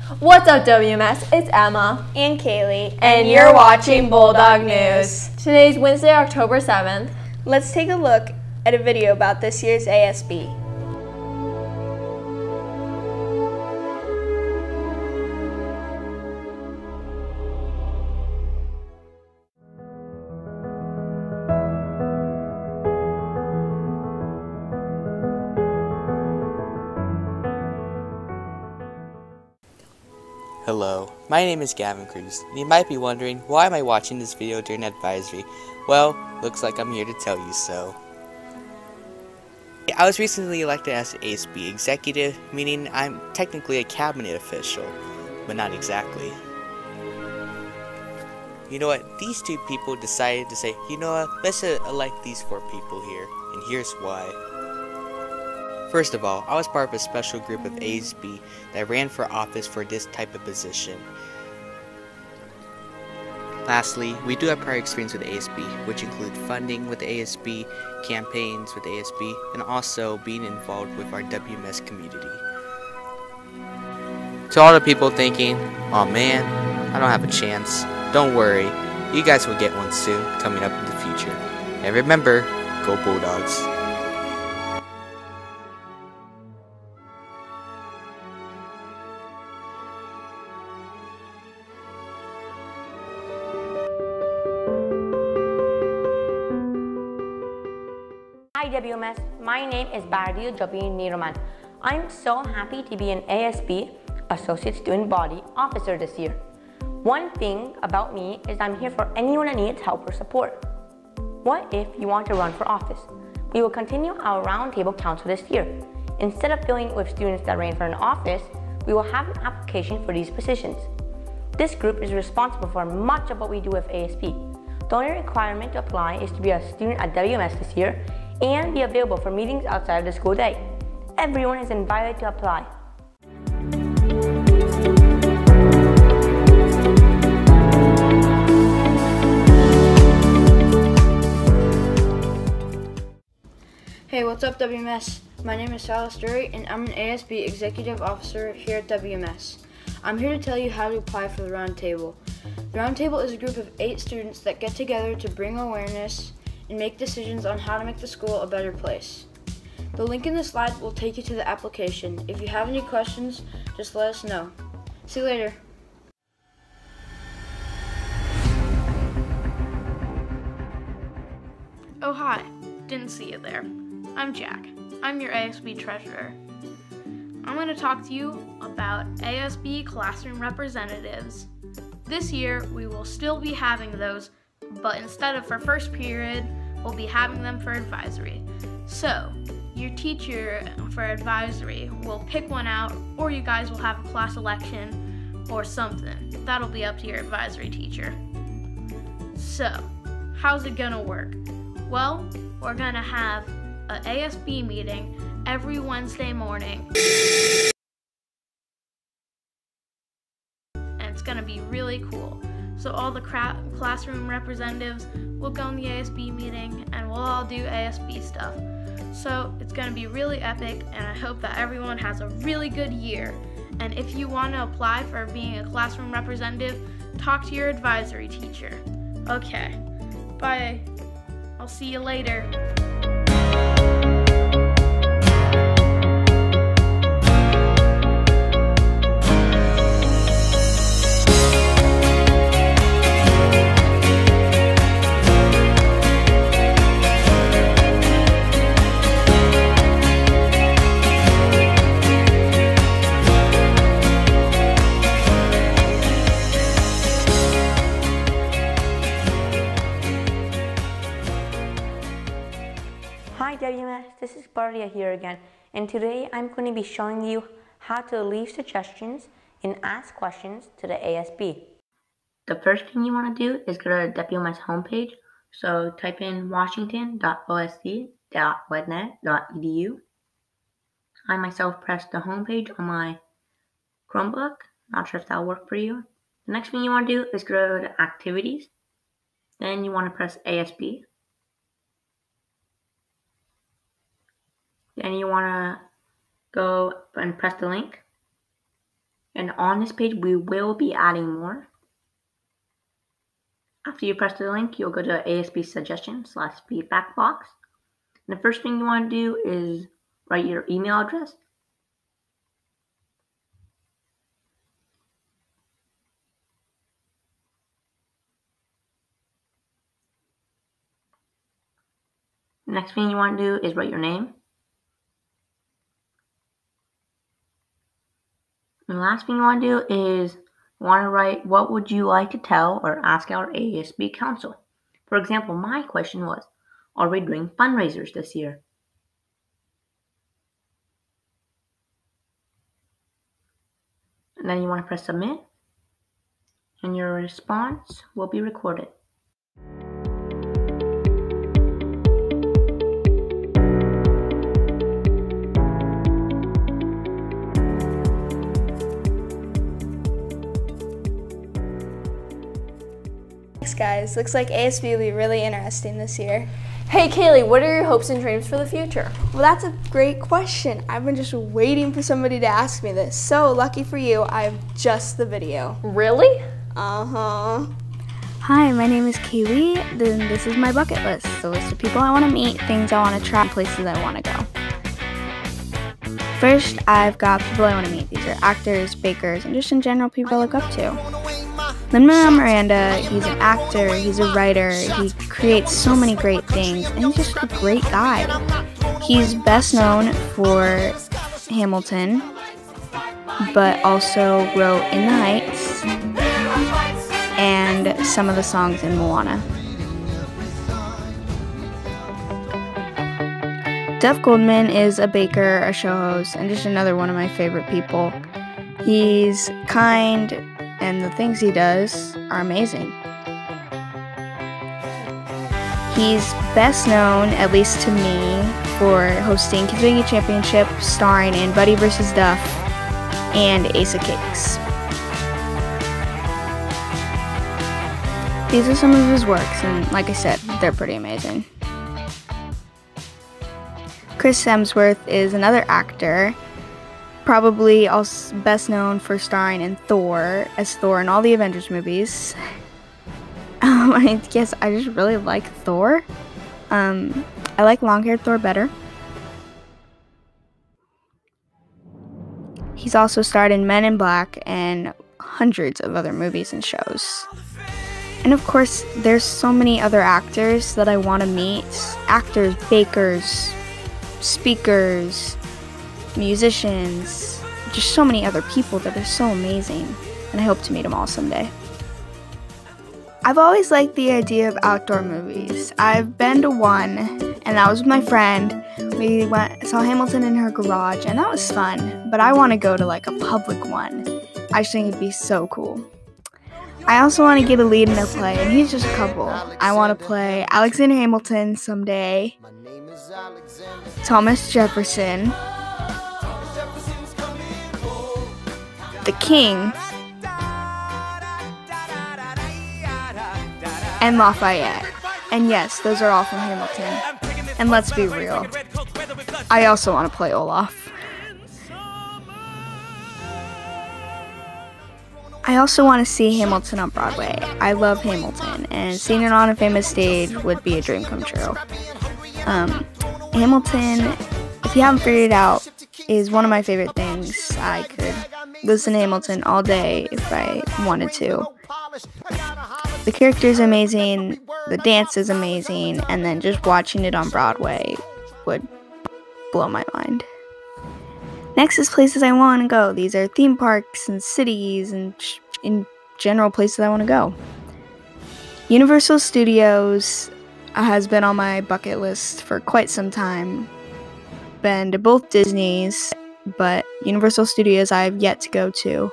What's up, WMS? It's Emma. And Kaylee. And you're watching Bulldog News. Today's Wednesday, October 7th. Let's take a look at a video about this year's ASB. Hello, my name is Gavin Cruz, and you might be wondering, why am I watching this video during advisory? Well, looks like I'm here to tell you so. I was recently elected as an ASB executive, meaning I'm technically a cabinet official, but not exactly. You know what, these two people decided to say, you know what, let's elect these four people here, and here's why. First of all, I was part of a special group of ASB that ran for office for this type of position. Lastly, we do have prior experience with ASB, which include funding with ASB, campaigns with ASB, and also being involved with our WMS community. To all the people thinking, oh man, I don't have a chance, don't worry, you guys will get one soon, coming up in the future. And remember, go Bulldogs. Hi WMS, my name is Bardio Jobi Niroman. I'm so happy to be an ASB, Associate Student Body Officer this year. One thing about me is I'm here for anyone that needs help or support. What if you want to run for office? We will continue our roundtable council this year. Instead of filling it with students that ran for an office, we will have an application for these positions. This group is responsible for much of what we do with ASB. The only requirement to apply is to be a student at WMS this year and be available for meetings outside of the school day. Everyone is invited to apply. Hey, what's up WMS? My name is Salah Sturry and I'm an ASB Executive Officer here at WMS. I'm here to tell you how to apply for the Roundtable. The Roundtable is a group of 8 students that get together to bring awareness and make decisions on how to make the school a better place. The link in the slide will take you to the application. If you have any questions, just let us know. See you later. Oh hi, didn't see you there. I'm Jack. I'm your ASB treasurer. I'm going to talk to you about ASB classroom representatives. This year we will still be having those, but instead of for first period, we'll be having them for advisory. So, your teacher for advisory will pick one out, or you guys will have a class election or something. That'll be up to your advisory teacher. So, how's it gonna work? Well, we're gonna have an ASB meeting every Wednesday morning. And it's gonna be really cool. So all the classroom representatives will go in the ASB meeting and we'll all do ASB stuff. So it's going to be really epic and I hope that everyone has a really good year. And if you want to apply for being a classroom representative, talk to your advisory teacher. Okay, bye. I'll see you later. Hi WMS, this is Bardia here again, and today I'm going to be showing you how to leave suggestions and ask questions to the ASB. The first thing you want to do is go to the WMS homepage, so type in washington.osc.wednet.edu. I myself pressed the homepage on my Chromebook, not sure if that'll work for you. The next thing you want to do is go to activities, then you want to press ASB. Then you want to go and press the link. And on this page, we will be adding more. After you press the link, you'll go to ASB suggestions/feedback box. And the first thing you want to do is write your email address. The next thing you want to do is write your name. And the last thing you want to do is you want to write what would you like to tell or ask our ASB council. For example, my question was, are we doing fundraisers this year? And then you want to press submit, and your response will be recorded. Thanks, guys. Looks like ASB will be really interesting this year. Hey Kaylee, what are your hopes and dreams for the future? Well, that's a great question. I've been just waiting for somebody to ask me this. So lucky for you, I have just the video. Really? Uh-huh. Hi, my name is Kaylee. Then this is my bucket list. The list of people I want to meet, things I want to try, places I want to go. First, I've got people I want to meet. These are actors, bakers, and just in general people I look up to. Lin-Manuel Miranda, he's an actor, he's a writer, he creates so many great things, and he's just a great guy. He's best known for Hamilton, but also wrote In the Heights and some of the songs in Moana. Duff Goldman is a baker, a show host, and just another one of my favorite people. He's kind, and the things he does are amazing. He's best known, at least to me, for hosting Kids Making Championship, starring in Buddy vs. Duff and Ace of Cakes. These are some of his works, and like I said, they're pretty amazing. Chris Hemsworth is another actor, probably also best known for starring in Thor, as Thor in all the Avengers movies. I guess I just really like Thor. I like long-haired Thor better. He's also starred in Men in Black and hundreds of other movies and shows. And of course, there's so many other actors that I want to meet. Actors, bakers, speakers, musicians, just so many other people that are so amazing, and I hope to meet them all someday. I've always liked the idea of outdoor movies. I've been to one, and that was with my friend. We saw Hamilton in her garage, and that was fun, but I want to go to like a public one. I just think it'd be so cool. I also want to get a lead in a play, and he's just a couple. I want to play Alexander Hamilton someday, Thomas Jefferson, the King, and Lafayette. And yes, those are all from Hamilton. And let's be real, I also want to play Olaf. I also want to see Hamilton on Broadway. I love Hamilton, and seeing it on a famous stage would be a dream come true. Hamilton, if you haven't figured it out, is one of my favorite things. I could listen to Hamilton all day if I wanted to. The character is amazing, the dance is amazing, and then just watching it on Broadway would blow my mind. Next is places I want to go. These are theme parks and cities and in general places I want to go. Universal Studios has been on my bucket list for quite some time. Been to both Disney's, but Universal Studios I have yet to go to.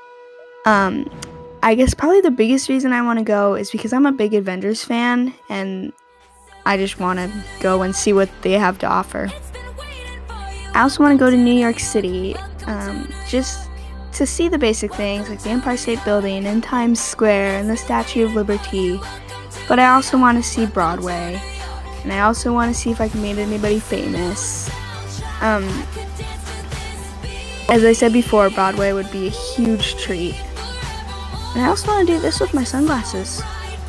I guess probably the biggest reason I want to go is because I'm a big Avengers fan, and I just want to go and see what they have to offer. I also want to go to New York City, just to see the basic things like the Empire State Building and Times Square and the Statue of Liberty. But I also want to see Broadway, and I also want to see if I can meet anybody famous. As I said before, Broadway would be a huge treat. And I also want to do this with my sunglasses.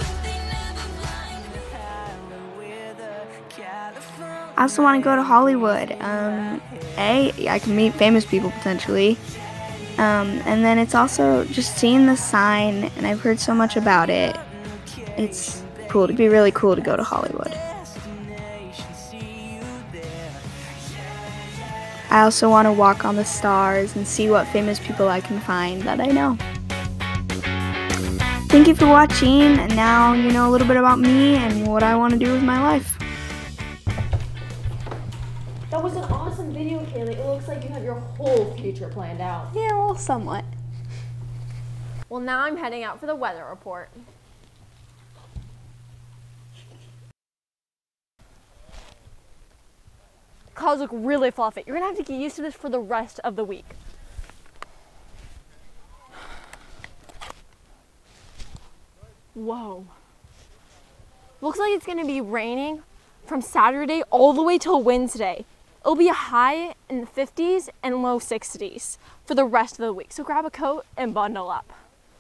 I also want to go to Hollywood. I can meet famous people potentially. And then it's also just seeing the sign, and I've heard so much about it. It's cool. It'd be really cool to go to Hollywood. I also want to walk on the stars and see what famous people I can find that I know. Thank you for watching, and now you know a little bit about me and what I want to do with my life. That was an awesome video, Kaylee. It looks like you have your whole future planned out. Yeah, well, somewhat. Well, now I'm heading out for the weather report. Clouds look really fluffy. You're gonna have to get used to this for the rest of the week. Whoa. Looks like it's gonna be raining from Saturday all the way till Wednesday. It'll be a high in the 50s and low 60s for the rest of the week. So grab a coat and bundle up.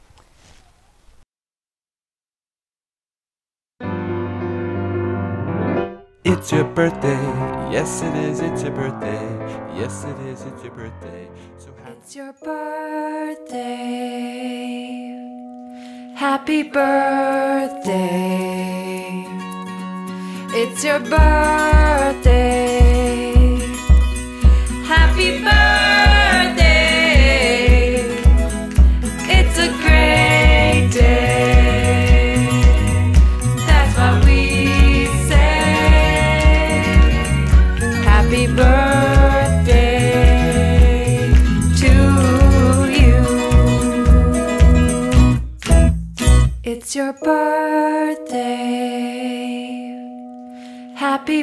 It's your birthday, yes it is, it's your birthday, yes it is, it's your birthday. So it's your birthday, happy birthday. It's your birthday, happy birthday. It's a great day, that's what we say. Happy birthday to you. It's your birthday, happy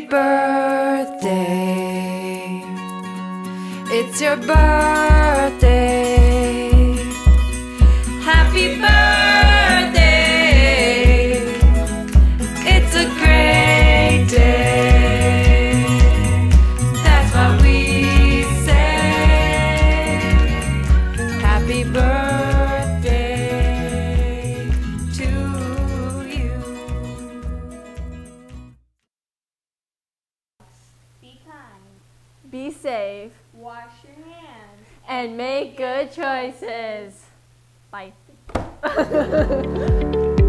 birthday. It's your birthday, happy birthday. It's a great day, that's what we say. Happy birthday to you. Be kind, Be safe wash your hands. and make good choices. Bye.